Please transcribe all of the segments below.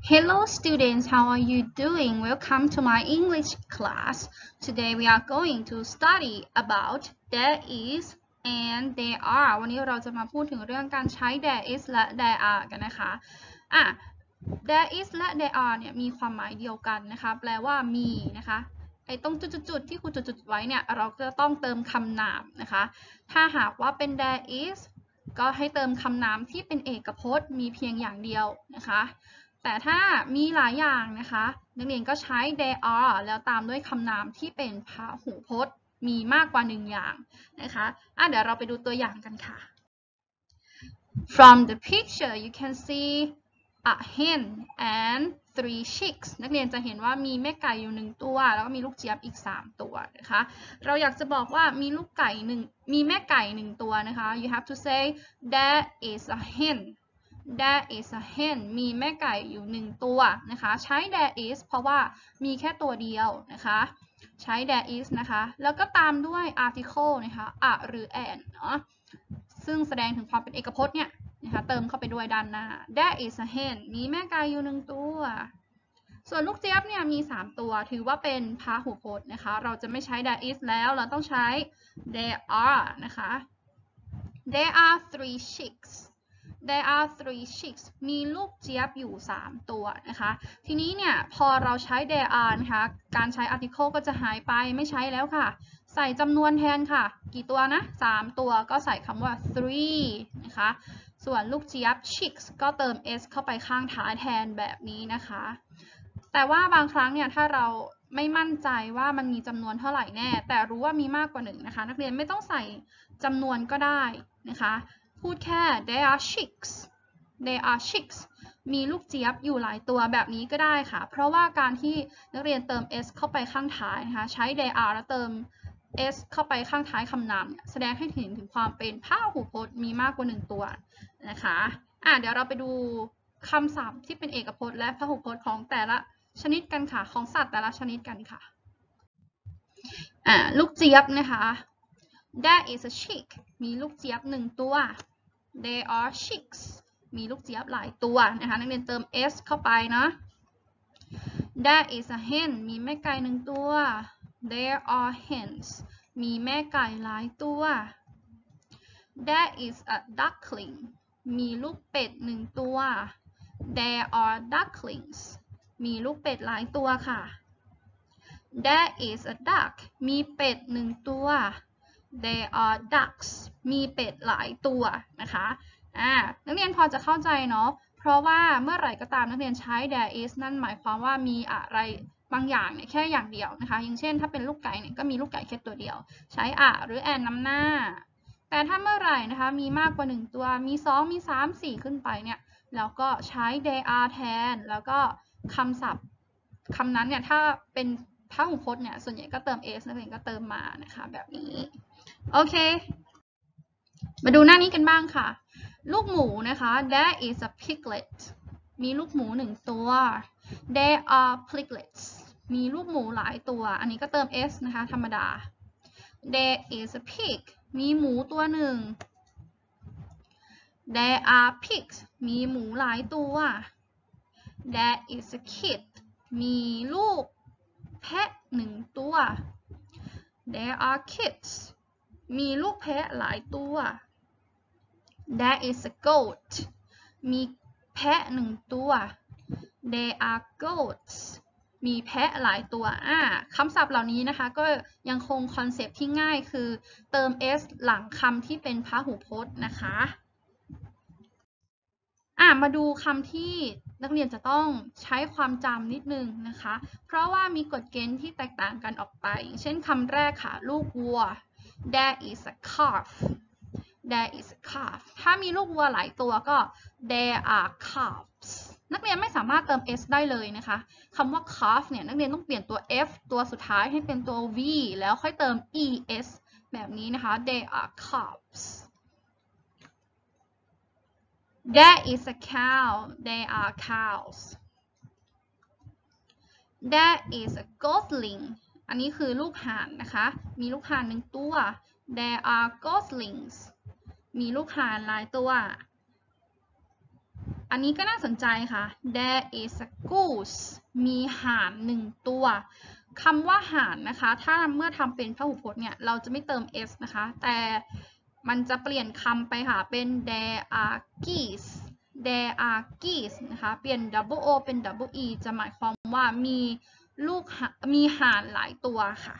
Hello students, how are you doing? Welcome to my English class. Today we are going to study about there is and there are วันนี้เราจะมาพูดถึงเรื่องการใช้ there is และ there are กันนะคะthere is และ there are เนี่ยมีความหมายเดียวกันนะคะแปลว่ามีนะคะไอ้ตรงจุดๆที่ครูจุดๆไว้เนี่ยเราจะต้องเติมคำนามนะคะถ้าหากว่าเป็น there is ก็ให้เติมคำนามที่เป็นเอกพจน์มีเพียงอย่างเดียวนะคะแต่ถ้ามีหลายอย่างนะคะนักเรียนก็ใช้ there are แล้วตามด้วยคำนามที่เป็นพหูพจน์มีมากกว่าหนึ่งอย่างนะคะเดี๋ยวเราไปดูตัวอย่างกันค่ะ From the picture you can see a hen and 3 chicks นักเรียนจะเห็นว่ามีแม่ไก่อยู่1ตัวแล้วก็มีลูกเจี๊ยบอีก3ตัวนะคะเราอยากจะบอกว่ามีลูกไก่มีแม่ไก่1ตัวนะคะ you have to say there is a hen there is a hen มีแม่ไก่อยู่1ตัวนะคะใช้ there is เพราะว่ามีแค่ตัวเดียวนะคะใช้ there is นะคะแล้วก็ตามด้วย article นะคะ a หรือ an เนาะซึ่งแสดงถึงความเป็นเอกพจน์เนี่ยนะคะเติมเข้าไปด้วยด้านหน้า there is a hen มีแม่ไก่อยู่1ตัวส่วนลูกเจี๊ยบเนี่ยมี3ตัวถือว่าเป็นพหูพจน์นะคะเราจะไม่ใช้ there is แล้วเราต้องใช้ there are นะคะ there are 3 chicks there are 3 chicks มีลูกเจี๊ยบอยู่3ตัวนะคะทีนี้เนี่ยพอเราใช้ there are นะคะการใช้ article ก็จะหายไปไม่ใช้แล้วค่ะใส่จำนวนแทนค่ะกี่ตัวนะ3ตัวก็ใส่คำว่า three นะคะส่วนลูกเจี๊ยบ chicks ก็เติม s เข้าไปข้างท้ายแทนแบบนี้นะคะแต่ว่าบางครั้งเนี่ยถ้าเราไม่มั่นใจว่ามันมีจำนวนเท่าไหร่แน่แต่รู้ว่ามีมากกว่า1นะคะนักเรียนไม่ต้องใส่จำนวนก็ได้นะคะพูดแค่ there are chicks there are chicks มีลูกเจี๊ยบอยู่หลายตัวแบบนี้ก็ได้ค่ะเพราะว่าการที่นักเรียนเติม s เข้าไปข้างท้ายนะคะใช้ there are แล้วเติม s เข้าไปข้างท้ายคำนามแสดงให้เห็นถึงความเป็นพหูพจน์มีมากกว่า1ตัวนะคะเดี๋ยวเราไปดูคำศัพท์ที่เป็นเอกพจน์และพหูพจน์ของแต่ละชนิดกันค่ะของสัตว์แต่ละชนิดกันค่ะลูกเจี๊ยบนะคะ There is a chick มีลูกเจี๊ยบ1ตัว There are chicks มีลูกเจี๊ยบหลายตัวนะคะนักเรียนเติม s เข้าไปนะ There is a hen มีแม่ไก่1ตัว There are hens มีแม่ไก่หลายตัว There is a duckling มีลูกเป็ด1ตัว There are ducklings มีลูกเป็ดหลายตัวค่ะ There is a duck มีเป็ด1ตัว There are ducks มีเป็ดหลายตัวนะคะนักเรียนพอจะเข้าใจเนาะเพราะว่าเมื่อไหร่ก็ตามนักเรียนใช้ there is นั่นหมายความว่ามีอะไรบางอย่างเนี่ยแค่อย่างเดียวนะคะอย่างเช่นถ้าเป็นลูกไก่เนี่ยก็มีลูกไก่แค่ตัวเดียวใช้ หรือ and นำหน้าแต่ถ้าเมื่อไหร่นะคะมีมากกว่า1ตัวมี2มี3 4ขึ้นไปเนี่ยแล้วก็ใช้ there are แทนแล้วก็คำศัพท์คำนั้นเนี่ยถ้าเป็นพหูพจน์เนี่ยส่วนใหญ่ก็เติม s นักเรียนก็เติมมานะคะแบบนี้โอเคมาดูหน้านี้กันบ้างค่ะลูกหมูนะคะ there is a piglet มีลูกหมู1ตัว there are piglets มีลูกหมูหลายตัวอันนี้ก็เติม s นะคะธรรมดา there is a pig มีหมูตัวหนึ่ง there are pigs มีหมูหลายตัว there is a kid มีลูกแพะ1ตัว there are kids มีลูกแพะหลายตัว There is a goat มีแพะ1ตัว There are goats มีแพะหลายตัวคำศัพท์เหล่านี้นะคะก็ยังคงคอนเซปต์ที่ง่ายคือเติม s หลังคำที่เป็นพหูพจน์นะคะมาดูคำที่นักเรียนจะต้องใช้ความจำนิดนึงนะคะเพราะว่ามีกฎเกณฑ์ที่แตกต่างกันออกไปอย่างเช่นคำแรกค่ะลูกวัว There is a calf There is a calf ถ้ามีลูกวัวหลายตัวก็ There are calves นักเรียนไม่สามารถเติม s ได้เลยนะคะคำว่า calf เนี่ยนักเรียนต้องเปลี่ยนตัว f ตัวสุดท้ายให้เป็นตัว v แล้วค่อยเติม es แบบนี้นะคะ There are calves There is a cow There are cows There is a goatling อันนี้คือลูกห่านนะคะมีลูกห่าน1ตัว There are goatlings มีลูกห่านหลายตัวอันนี้ก็น่าสนใจค่ะ There is a goose มีห่านหนึ่งตัวคำว่าห่านนะคะถ้าเมื่อทำเป็นพหูพจน์เนี่ยเราจะไม่เติม s นะคะแต่มันจะเปลี่ยนคำไปค่ะเป็น there are geese there are geese นะคะเปลี่ยน double o เป็น double e จะหมายความว่ามีห่านหลายตัวค่ะ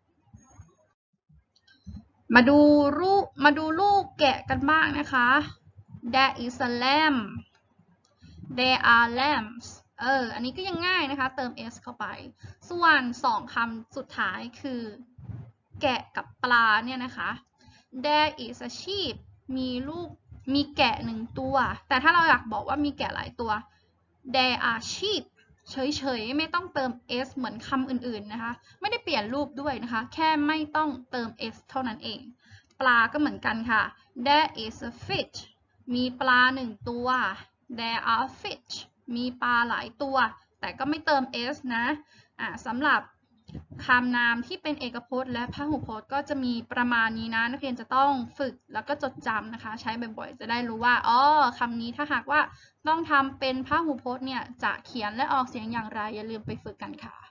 มาดูลูกแกะกันบ้างนะคะ There is a lamb There are lambs อันนี้ก็ยังง่ายนะคะเติม s เข้าไปส่วน2คำสุดท้ายคือแกะกับปลาเนี่ยนะคะ There is a sheep มีแกะ1ตัวแต่ถ้าเราอยากบอกว่ามีแกะหลายตัว There are sheep เฉยๆไม่ต้องเติม s เหมือนคำอื่นๆนะคะไม่ได้เปลี่ยนรูปด้วยนะคะแค่ไม่ต้องเติม s เท่านั้นเองปลาก็เหมือนกันค่ะ There is a fish มีปลา1ตัว There are fish มีปลาหลายตัวแต่ก็ไม่เติม s นะสำหรับคำนามที่เป็นเอกพจน์และพหูพจน์ก็จะมีประมาณนี้นะนักเรียนจะต้องฝึกแล้วก็จดจำนะคะใช้บ่อยๆจะได้รู้ว่าคำนี้ถ้าหากว่าต้องทำเป็นพหูพจน์เนี่ยจะเขียนและออกเสียงอย่างไรอย่าลืมไปฝึกกันค่ะ